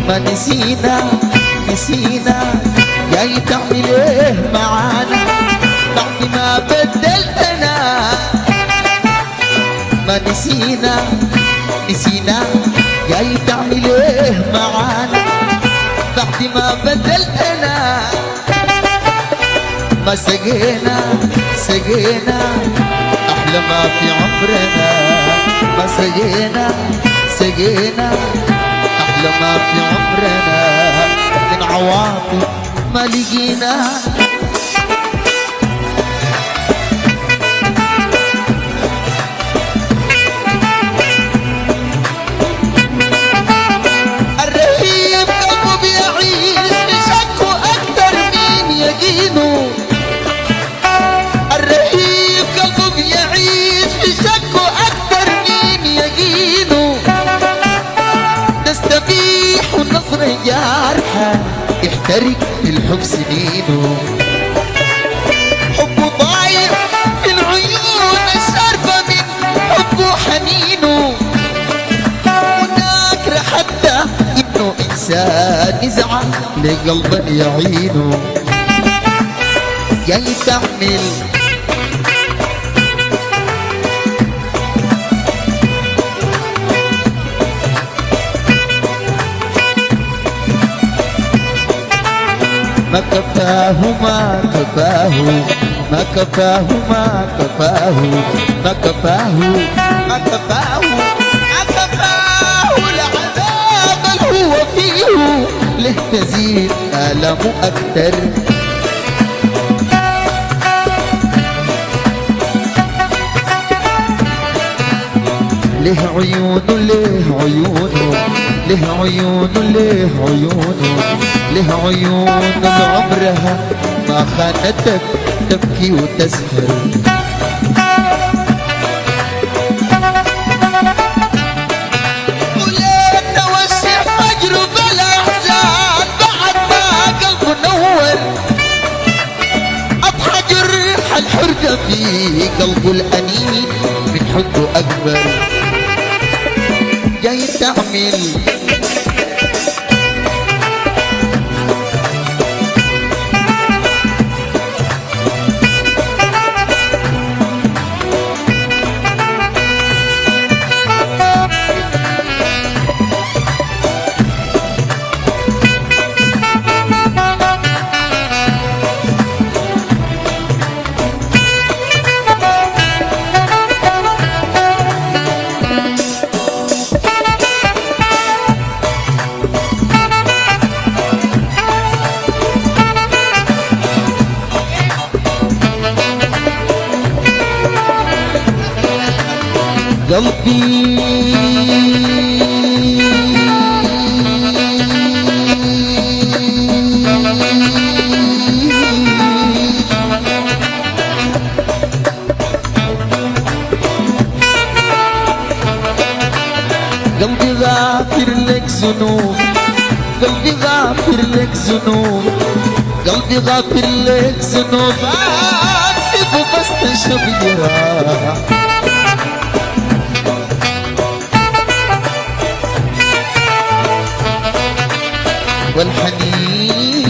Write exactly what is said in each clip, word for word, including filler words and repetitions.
ما نسينا نسينا جاي تعمل ايه معانا بعد ما بدلتنا. ما نسينا نسينا جاي تعمل ايه معانا بعد ما بدلتنا. ما سقينا سقينا احلى ما في عمرنا. ما سقينا سقينا احلى ما في عمرنا. من عواطف ما لقينا. الرهيب قلبه بيعيش بشكه اكتر مين يقينه. الرهيب قلبه بيعيش بشكه اكتر مين يقينه. تستبيح والنظرة جارحة يحترق في الحب سنينه. حبه ضايع في العيون الشاربة من حبه حنينه. وناكر حتى انه انسان يزعل لقلبا يعينه. جاي تعمل ما كفاه ما كفاه ما كفاه ما كفاه ما كفاه ما كفاه ما كفاه العذاب اللي هو فيه. له تزيد ألمه أكتر. له عيونه له عيونه له عيونه له عيونه له عيون عمرها ما خانتك تبكي وتسهر. وليه توسع مجرب الأحزان بعد ما قلبه نور. أضحى جرح الحرقة في قلبه الأنين من حبه أكبر. جاي تعمل قلبي قلبي غافر لك ذنوب. قلبي غافر لك ذنوب. قلبي غافر لك ذنوب. أكسب بس تشبيرها. والحنين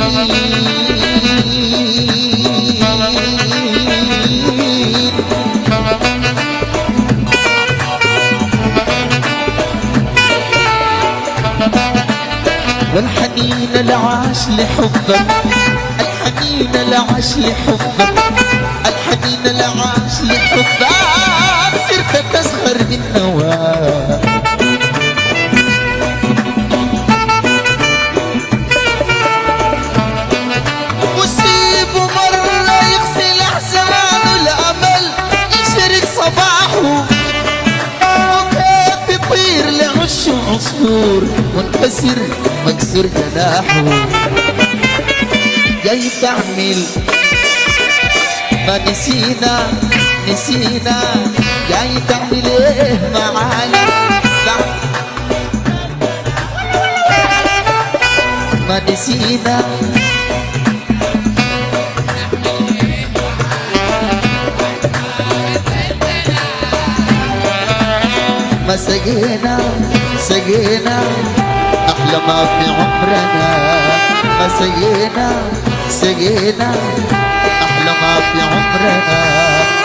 والحنين العاش لحبك. الحنين العاش لحبك. الحنين العاش لحبك. صرت تسخر من نواه. وكيف يطير لعش عصفور منكسر مكسور جناحه. جاي تعمل ما نسينا نسينا جاي تعمل ايه معانا ما نسينا. ما سقينا سقينا أحلى ما في عمرنا ما سينا سينا، أحلى ما في عمرنا